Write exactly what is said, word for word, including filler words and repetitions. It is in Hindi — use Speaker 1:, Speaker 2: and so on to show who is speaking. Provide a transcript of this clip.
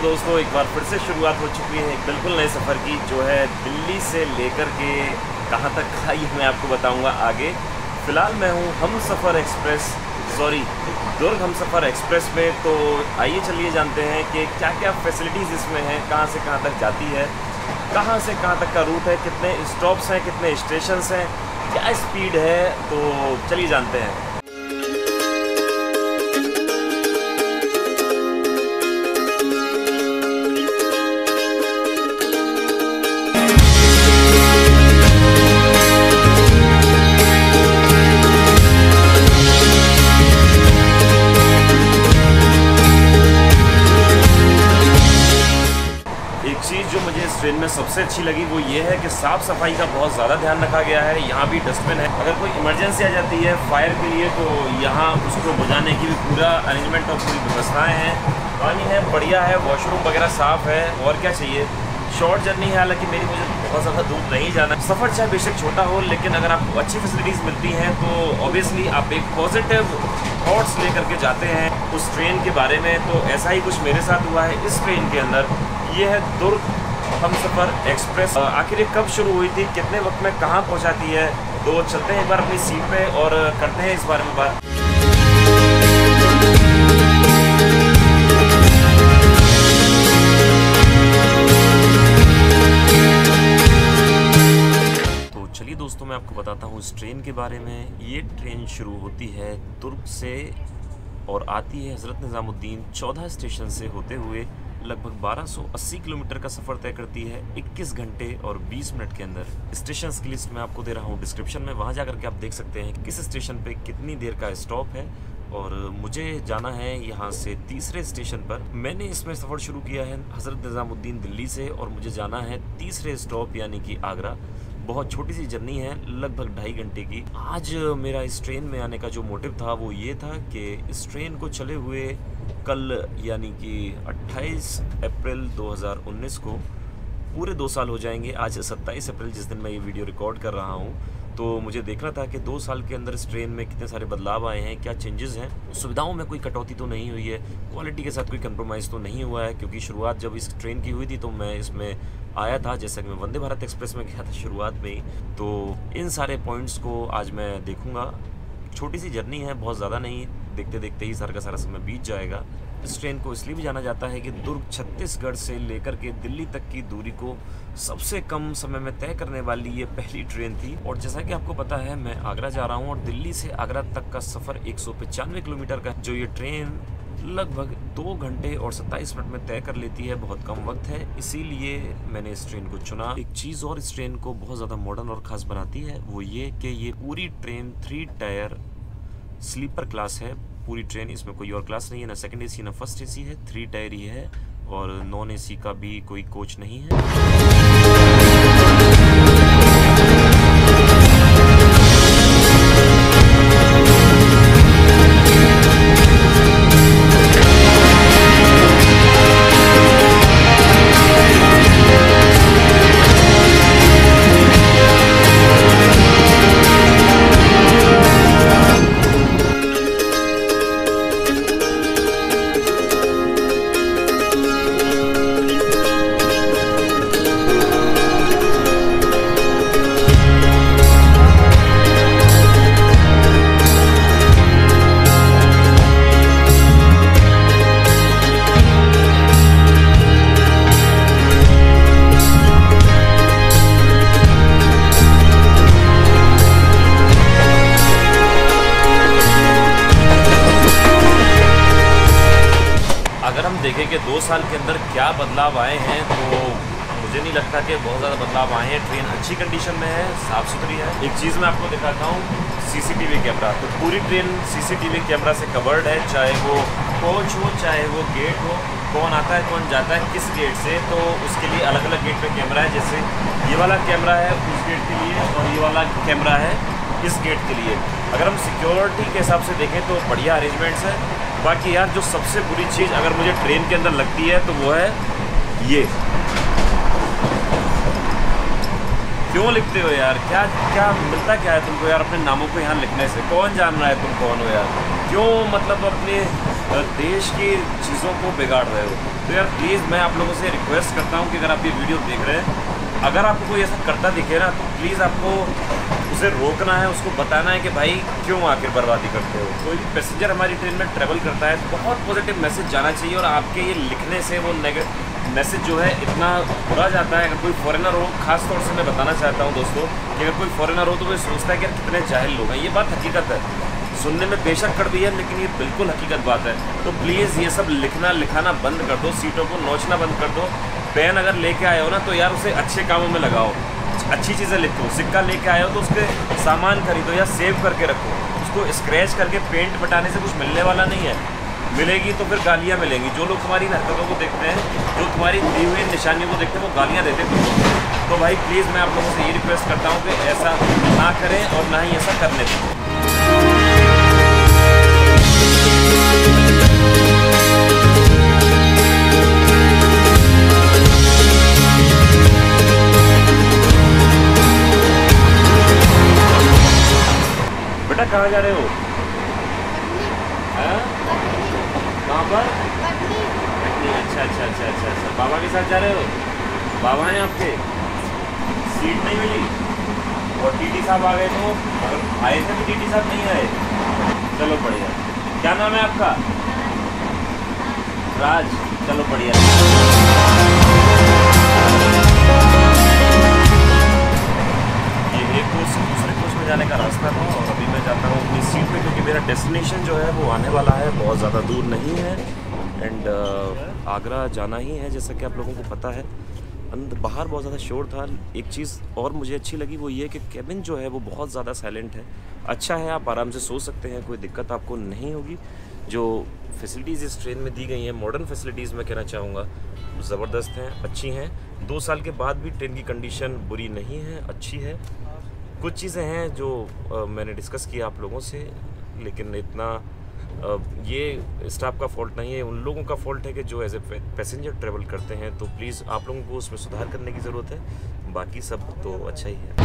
Speaker 1: दोस्तों, एक बार फिर से शुरुआत हो चुकी है एक बिल्कुल नए सफ़र की, जो है दिल्ली से लेकर के कहाँ तक का ये मैं आपको बताऊंगा आगे। फ़िलहाल मैं हूँ Humsafar express sorry Durg Humsafar express में। तो आइए चलिए जानते हैं कि क्या क्या फैसिलिटीज़ इसमें हैं, कहाँ से कहाँ तक जाती है, कहाँ से कहाँ तक का रूट है, कितने स्टॉप्स हैं, कितने स्टेशंस हैं, क्या स्पीड है। तो चलिए जानते हैं। चीज़ जो मुझे इस ट्रेन में सबसे अच्छी लगी वो ये है कि साफ़ सफाई का बहुत ज़्यादा ध्यान रखा गया है। यहाँ भी डस्टबिन है, अगर कोई इमरजेंसी आ जाती है फायर के लिए तो यहाँ उसको बुझाने की भी पूरा अरेंजमेंट और पूरी व्यवस्थाएं हैं। पानी है, बढ़िया है, वॉशरूम वगैरह साफ़ है, और क्या चाहिए। शॉर्ट जर्नी है, हालांकि मेरी मुझे बहुत ज़्यादा दूर नहीं जाना। सफ़र चाहे बेशक छोटा हो, लेकिन अगर आपको अच्छी फैसिलिटीज़ मिलती हैं तो ऑब्वियसली आप एक पॉजिटिव थॉट्स लेकर के जाते हैं उस ट्रेन के बारे में। तो ऐसा ही कुछ मेरे साथ हुआ है इस ट्रेन के अंदर। ये है दुर्ग हमसफ़र एक्सप्रेस। आखिर ये कब शुरू हुई थी, कितने वक्त में कहाँ पहुँचाती है, तो चलते हैं एक बार अपनी सीट पे और करते हैं इस बारे में बात। तो चलिए दोस्तों, मैं आपको बताता हूँ इस ट्रेन के बारे में। ये ट्रेन शुरू होती है दुर्ग से और आती है हज़रत निज़ामुद्दीन। चौदह स्टेशन से होते हुए लगभग बारह सौ अस्सी किलोमीटर का सफ़र तय करती है इक्कीस घंटे और बीस मिनट के अंदर। स्टेशन की लिस्ट मैं आपको दे रहा हूँ डिस्क्रिप्शन में, वहाँ जाकर के आप देख सकते हैं किस स्टेशन पे कितनी देर का स्टॉप है। और मुझे जाना है यहाँ से तीसरे स्टेशन पर। मैंने इसमें सफ़र शुरू किया है हज़रत निज़ामुद्दीन दिल्ली से, और मुझे जाना है तीसरे स्टॉप यानी कि आगरा। बहुत छोटी सी जर्नी है, लगभग ढाई घंटे की। आज मेरा इस ट्रेन में आने का जो मोटिव था वो ये था कि इस ट्रेन को चले हुए कल यानी कि अट्ठाईस अप्रैल दो हज़ार उन्नीस को पूरे दो साल हो जाएंगे। आज सत्ताईस अप्रैल जिस दिन मैं ये वीडियो रिकॉर्ड कर रहा हूँ, तो मुझे देखना था कि दो साल के अंदर इस ट्रेन में कितने सारे बदलाव आए हैं, क्या चेंजेस हैं। सुविधाओं में कोई कटौती तो नहीं हुई है, क्वालिटी के साथ कोई कंप्रोमाइज़ तो नहीं हुआ है, क्योंकि शुरुआत जब इस ट्रेन की हुई थी तो मैं इसमें आया था, जैसा कि मैं वंदे भारत एक्सप्रेस में गया था शुरुआत में ही। तो इन सारे पॉइंट्स को आज मैं देखूँगा। छोटी सी जर्नी है, बहुत ज़्यादा नहीं, देखते देखते ही सारा का सारा समय बीत जाएगा। इस ट्रेन को इसलिए भी जाना जाता है कि दुर्ग छत्तीसगढ़ से लेकर के दिल्ली तक की दूरी को सबसे कम समय में तय करने वाली ये पहली ट्रेन थी। और जैसा कि आपको पता है, मैं आगरा जा रहा हूँ और दिल्ली से आगरा तक का सफ़र एक सौ पचानवे किलोमीटर का, जो ये ट्रेन लगभग दो घंटे और सत्ताईस मिनट में तय कर लेती है। बहुत कम वक्त है, इसीलिए मैंने इस ट्रेन को चुना। एक चीज़ और इस ट्रेन को बहुत ज़्यादा मॉडर्न और ख़ास बनाती है, वो ये कि ये पूरी train three tier sleeper class है। पूरी ट्रेन, इसमें कोई और क्लास नहीं है, ना सेकंड एसी ना फर्स्ट एसी है, थ्री टायर ही है, और नॉन एसी का भी कोई कोच नहीं है। अगर हम देखें कि दो साल के अंदर क्या बदलाव आए हैं, तो मुझे नहीं लगता कि बहुत ज़्यादा बदलाव आए हैं। ट्रेन अच्छी कंडीशन में है, साफ़ सुथरी है। एक चीज़ मैं आपको दिखाता हूँ, सीसीटीवी कैमरा। तो पूरी ट्रेन सीसीटीवी कैमरा से कवर्ड है, चाहे वो कोच हो चाहे वो गेट हो। कौन आता है कौन जाता है किस गेट से, तो उसके लिए अलग अलग गेट पे कैमरा है। जैसे ये वाला कैमरा है उस गेट के लिए, और ये वाला कैमरा है इस गेट के लिए। अगर हम सिक्योरिटी के हिसाब से देखें तो बढ़िया अरेंजमेंट्स है। बाकी यार, जो सबसे बुरी चीज़ अगर मुझे ट्रेन के अंदर लगती है तो वो है ये। क्यों लिखते हो यार, क्या क्या मिलता क्या है तुमको यार अपने नामों को यहाँ लिखने से? कौन जान रहा है तुम कौन हो यार? क्यों मतलब अपने देश की चीज़ों को बिगाड़ रहे हो। तो यार प्लीज़ मैं आप लोगों से रिक्वेस्ट करता हूँ कि अगर आप ये वीडियो देख रहे हैं, अगर आपको कोई ऐसा करता दिखे ना, तो प्लीज़ आपको उसे रोकना है, उसको बताना है कि भाई क्यों आखिर बर्बादी करते हो। कोई भी पैसेंजर हमारी ट्रेन में ट्रैवल करता है तो बहुत पॉजिटिव मैसेज जाना चाहिए, और आपके ये लिखने से वो नेगेटिव मैसेज जो है इतना बुरा जाता है। अगर कोई फॉरेनर हो, खास तौर से मैं बताना चाहता हूँ दोस्तों कि अगर कोई फॉरेनर हो तो वो सोचता है कि यार कितने जाहिल लोग हैं। ये बात हकीकत है, सुनने में बेशक कड़वी है लेकिन ये बिल्कुल हकीकत बात है। तो प्लीज़ ये सब लिखना लिखाना बंद कर दो, सीटों को नोचना बंद कर दो। पेन अगर लेके आए हो ना तो यार उसे अच्छे कामों में लगाओ, अच्छी चीज़ें लिखो। सिक्का लेके आए हो तो उसके सामान खरीदो या सेव करके रखो। उसको स्क्रैच करके पेंट बटाने से कुछ मिलने वाला नहीं है, मिलेगी तो फिर गालियाँ मिलेंगी। जो लोग तुम्हारी हरकतों को देखते हैं, जो तुम्हारी दी हुई निशानियों को देखते हैं, वो गालियाँ देते हैं। तो भाई प्लीज़ मैं आप लोगों से ये रिक्वेस्ट करता हूँ कि ऐसा ना करें और ना ही ऐसा करने दें। बेटा कहाँ जा रहे हो? कहाँ पर? अच्छा अच्छा अच्छा अच्छा अच्छा बाबा के साथ जा रहे हो? बाबा हैं आपके? सीट नहीं मिली और टीटी साहब आ गए, तो अगर आए थे तो टीटी साहब नहीं आए। चलो बढ़िया। क्या नाम है आपका? राज। चलो बढ़िया। ये एक कोच से दूसरे कोच में जाने का रास्ता था, और अभी मैं जाता हूँ अपनी सीट पे, क्योंकि मेरा डेस्टिनेशन जो है वो आने वाला है, बहुत ज़्यादा दूर नहीं है। एंड uh, आगरा जाना ही है, जैसा कि आप लोगों को पता है। अंदर बाहर बहुत ज़्यादा शोर था। एक चीज़ और मुझे अच्छी लगी, वो ये कि केबिन जो है वो बहुत ज़्यादा साइलेंट है, अच्छा है, आप आराम से सो सकते हैं, कोई दिक्कत आपको नहीं होगी। जो फैसिलिटीज़ इस ट्रेन में दी गई हैं, मॉडर्न फैसिलिटीज़ मैं कहना चाहूँगा, ज़बरदस्त हैं, अच्छी हैं। दो साल के बाद भी ट्रेन की कंडीशन बुरी नहीं है, अच्छी है। कुछ चीज़ें हैं जो आ, मैंने डिस्कस किया आप लोगों से, लेकिन इतना आ, ये स्टाफ का फॉल्ट नहीं है, उन लोगों का फॉल्ट है कि जो एज ए पैसेंजर ट्रैवल करते हैं। तो प्लीज़ आप लोगों को उसमें सुधार करने की ज़रूरत है, बाकी सब तो अच्छा ही है।